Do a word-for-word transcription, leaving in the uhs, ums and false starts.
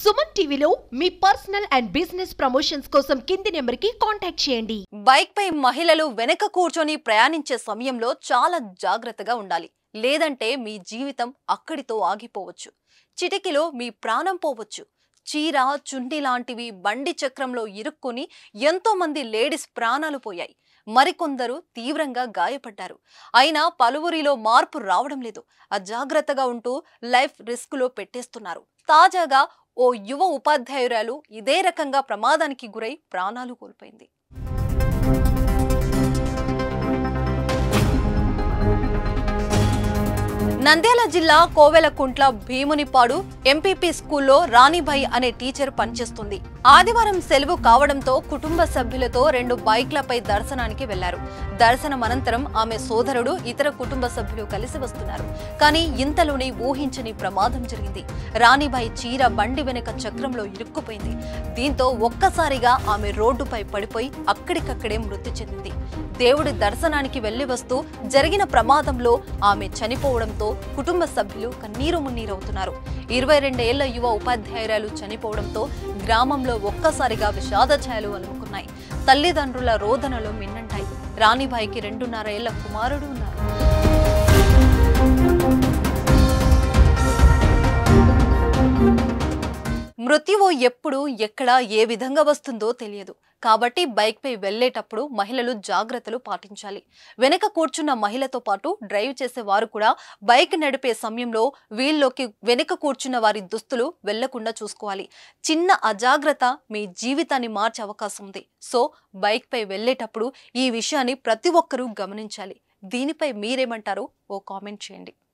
సుమన్ టీవీలో మీ personal and business promotions కోసం కింది నెంబర్కి కాంటాక్ట్ చేయండి. బైక్ పై మహిళలు వెనక కూర్చొని ప్రయాణించే సమయంలో చాలా జాగ్రత్తగా ఉండాలి. లేదంటే మీ జీవితం అక్కడితో ఆగిపోవచ్చు. చిటికిలో మీ ప్రాణం పోవచ్చు. చీర చుండి లాంటివి బండి చక్రంలో ఇరుక్కుని ఎంతో మంది లేడీస్ ప్రాణాలు పోయాయి. మరికొందరు తీవ్రంగా గాయపడ్డారు. అయినా పలువురిలో మార్పు రావడం లేదు. అజాగ్రత్తగా ఉంటూ లైఫ్ రిస్క్ లో పెట్టేస్తున్నారు. తాజాగా ఓ యువ ఉపాధ్యాయురాలు ఇదే రకంగా ప్రమాదానికి గురై ప్రాణాలు కోల్పోయింది. నంద్యాల జిల్లా కోవెలకుంట్ల భీమునిపాడు ఎంపీపీ స్కూల్లో రాణిబాయి అనే టీచర్ పనిచేస్తుంది. ఆదివారం సెలవు కావడంతో కుటుంబ సభ్యులతో రెండు బైక్లపై దర్శనానికి వెళ్లారు. దర్శనం అనంతరం ఆమె సోదరుడు ఇతర కుటుంబ సభ్యులు కలిసి వస్తున్నారు. కానీ ఇంతలోనే ఊహించని ప్రమాదం జరిగింది. రాణిబాయి చీర బండి వెనుక చక్రంలో ఇరుక్కుపోయింది. దీంతో ఒక్కసారిగా ఆమె రోడ్డుపై పడిపోయి అక్కడికక్కడే మృతి చెందింది. దేవుడి దర్శనానికి వెళ్లి వస్తూ జరిగిన ప్రమాదంలో ఆమె చనిపోవడంతో కుటుంబ సభ్యులు కన్నీరు మున్నీరవుతున్నారు. ఇరవై రెండేళ్ల యువ ఉపాధ్యాయురాలు చనిపోవడంతో గ్రామంలో ఒక్కసారిగా విషాద ఛాయలు అలుముకున్నాయి. తల్లిదండ్రుల రోదనలు మిన్నంటాయి. రాణిబాయికి రెండున్నర ఏళ్ల కుమారుడు ఉన్నారు. మృత్యువు ఎప్పుడు ఎక్కడ ఏ విధంగా వస్తుందో తెలియదు. కాబట్టి బైక్ పై వెళ్లేటప్పుడు మహిళలు జాగ్రత్తలు పాటించాలి. వెనక కూర్చున్న మహిళతో పాటు డ్రైవ్ చేసే వారు కూడా బైక్ నడిపే సమయంలో వీల్లోకి వెనక కూర్చున్న వారి దుస్తులు వెళ్లకుండా చూసుకోవాలి. చిన్న అజాగ్రత్త మీ జీవితాన్ని మార్చే అవకాశం ఉంది. సో బైక్ పై వెళ్లేటప్పుడు ఈ విషయాన్ని ప్రతి ఒక్కరూ గమనించాలి. దీనిపై మీరేమంటారో ఓ కామెంట్ చేయండి.